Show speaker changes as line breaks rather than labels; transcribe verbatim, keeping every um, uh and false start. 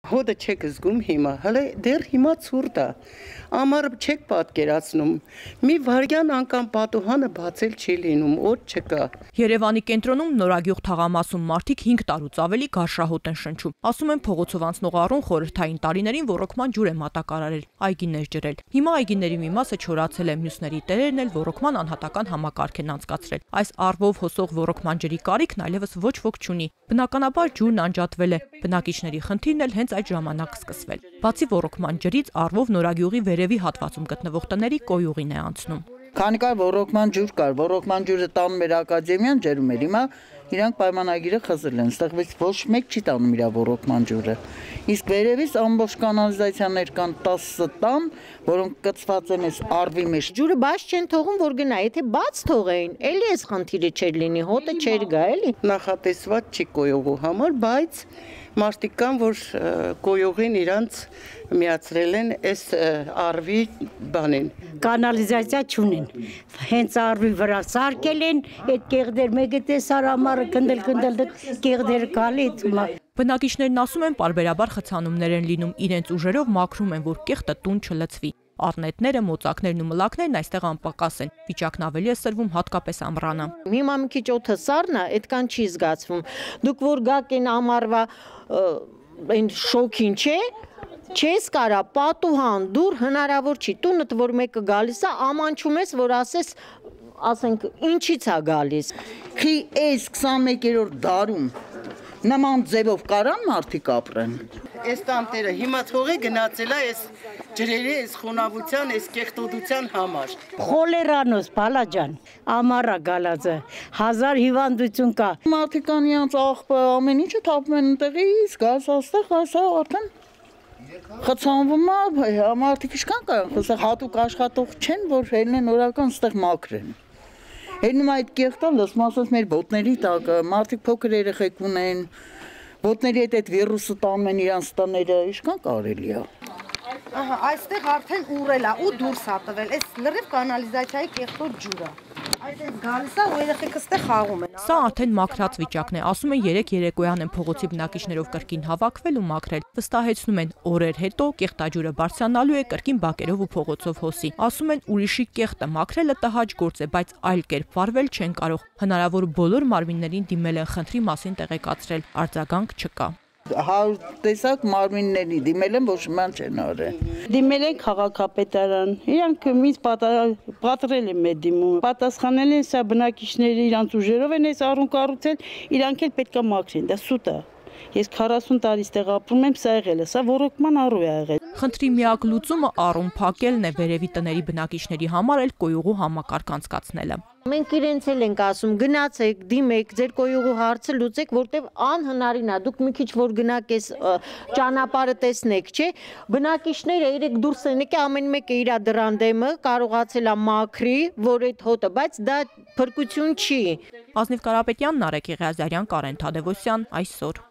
Հոդը չեք զգում հիմա, հələ դեռ հիմա ցուրտ է։ Ամառը չեք պատկերացնում։ Մի վարյան անգամ պատուհանը բացել չի լինում, օդ չկա։
Երևանի կենտրոնում նորագյուղ թաղամասում մարդիկ հինգ տարուց ավելի գարշահոտ են շնչում։ Ասում են փողոցով անցնող առուն խորհրդային տարիներին ոռոգման ջուր է մատակարարել, այգիներ ջրել։ Հիմա այգիների մի մասը չորացել է, մյուսների տերերն էլ ոռոգման անհատական համակարգ են անցկացրել։ Այս առվով հոսող ոռոգման ջրի կարիքն այլևս ոչ ոք չունի։ Բնականաբար ջուրն անջատվել է, բնակիչների խնդիրն էլ հենց այդ ժամանակ սկսվել։ Բացի ոռոգման ջրից, առվով նորագյուղի վերևի հատվածում գտնվող տների կոյուղին է անցնում։
Քանի կար ոռոգման ջուր կար, ոռոգման ջուրը տանում էր ակադեմիան, ջերում էր։ Հիմա իրանք պայմանագիրը խզել են, այստեղ ոչ մեկ չի տանում իր ոռոգման ջուրը։ Իսկ վերևից ամբողջ կանալիզացիաներ կան տասը տան, որոնք կցված են այս առվի մեջ։
Ջուրը բաց չեն թողում, որ գնա, եթե բաց թողեին, էլի այս խնդիրը չէր լինի, հոտը չէր գա, էլի։
Նախատեսված չի կոյուղու համար, բայց մարդիկ կան, որ կոյուղին իրանց միացրել են այս առվի բանին։
Կանալիզացիա չունեն։ Հենց առվի վրա սարքել են, այդ կեղդեր մեկը տեսար ամառը քնդել քնդել կեղդերը գալիս։
Բնակիչներն ասում են, պարբերաբար խցանումներ են լինում, իրենց ուժերով մաքրում են, որ կեղտը տուն չլցվի։ Առնետները, մոծակներն ու մլակներն այստեղ անպակաս են։ Վիճակն ավելի է սրվում հատկապես ամռանը։
Հիմա մի քիչ օդը սառն է, այդքան չի զգացվում։ Դուք որ գաք են ամառվա այն շոքին, չէ՞։ Չես կարա պատուհան դուր հնարավոր չի։ Տունդ որ մեկը գալիս է, ամանչում ես, որ ասես, ասենք, ինչից է գալիս։
Խի այս քսանմեկերորդ դարում նման ձևով կարան մարդիկ ապրեն։
Այս տանտերը հիմա թողի գնացել է այս ջրերի, այս խոնավության, այս կեղտոտության համար։
Խոլերանոս, բալաջան, ամառա գալածը, հազար հիվանդություն կա։
Մարդիկ կան իրանց աղբը, ամեն ինչը թափում են ընտեղի, իսկ այս աստեղ, այս արդեն խցանվում է, մարդիկ ինչքան կարան խոսել, հատուկ աշխատող չեն, որ ելնեն օրական ստեղ մաքրեն։ Հենում այդ կեղտը լսում ասած մեր ոտների տակ, մարդիկ փոքր երեխեք ունեն, ոտների հետ այդ վիրուսը տանում են իրանց տները, ինչքան կարելի է։
Ահա, այստեղ արդեն ուռել է ու դուրս է տվել, այս լրիվ կանալիզացիայի կեղտոտ ջուրը։ Այսպես գալիս է ու երեխեքը ստեղ խաղում են։
Սա արդեն մաքրած վիճակն է, ասում են երեք երեկոյան են փողոցի բնակիչներով կրկին հավաքվել ու մաքրել։ Վստահեցնում են, օրեր հետո կեղտաջուրը բարձրանալու է կրկին բակերով ու փողոցով հոսի։ Ասում են ուրիշի կեղտը մաքրելը տհաճ գործ է, բայց այլ կերպ վարվել չեն կարող։ Հնարավոր բոլոր մարմիններին դիմել են խնդրի մասին տեղեկացրել, արձագանք չկա։
Հարյուր տեսակ մարմինների դիմել են, ոչ ման չեն արել։
Դիմել են քաղաքապետարան, իրանք ինձ պատրել են մեր դիմում, պատասխանել են, սա բնակիչները իրանց ուժերով են այս առուն կառուցել, իրանք էլ պետք է մաքրեն, դա սուտ է։ Ես քառասուն տարի ստեղ ապրում եմ, սա եղել է, սա ոռոգման առու է եղել։
Խնդրի միակ լուծումը առուն փակելն է, վերևի տների բնակիչների համար էլ կոյուղու համակարգ անցկացնելը։
Մենք իրենց էլ ենք ասում, գնացեք, դիմեք, ձեր կոյուղու հարցը լուծեք, որտեվ անհնարին է, դուք մի քիչ որ գնաք այս ճանապարհը տեսնեք, չէ՞։ Բնակիչները երեք դուրս են եկել, ամեն մեկը իր դրան դեմը կարողացել է մաքրի, որ այդ հոտը, բայց դա փրկություն չի։
Ազնիվ Կարապետյան, Նարեկ Եղիազարյան, Կարեն Թադևոսյան, այսօր։